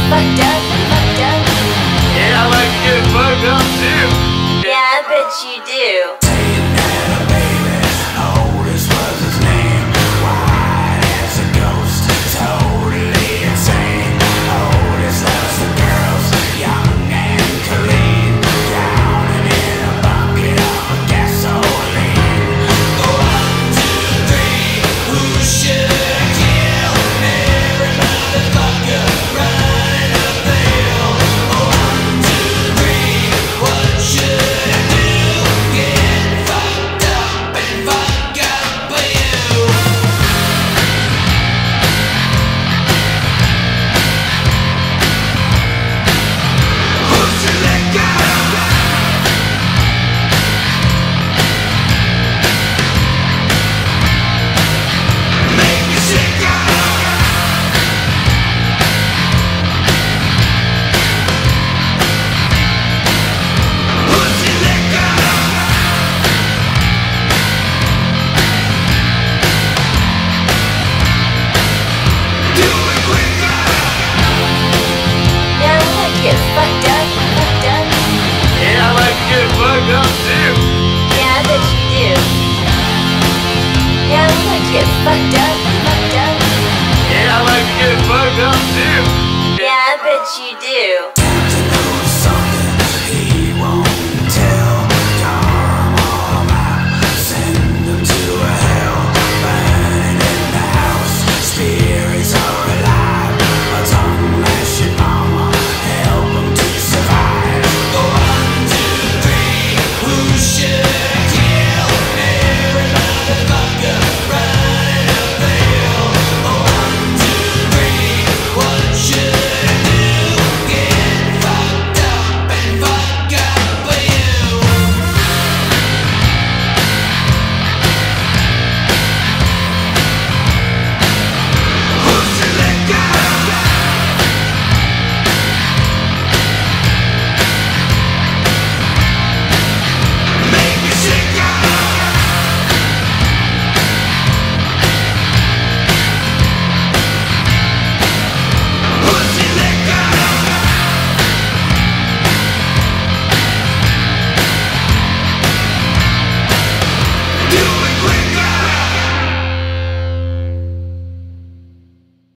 fucked up, fucked up. Yeah, I like to get fucked up too. Yeah, I bet you do. Fucked up, fucked up. Yeah, I like to get fucked up too. Yeah, I bet you do. Yeah, I like to get fucked up, fucked up. Yeah, I like to get fucked up too. Yeah, I bet you do.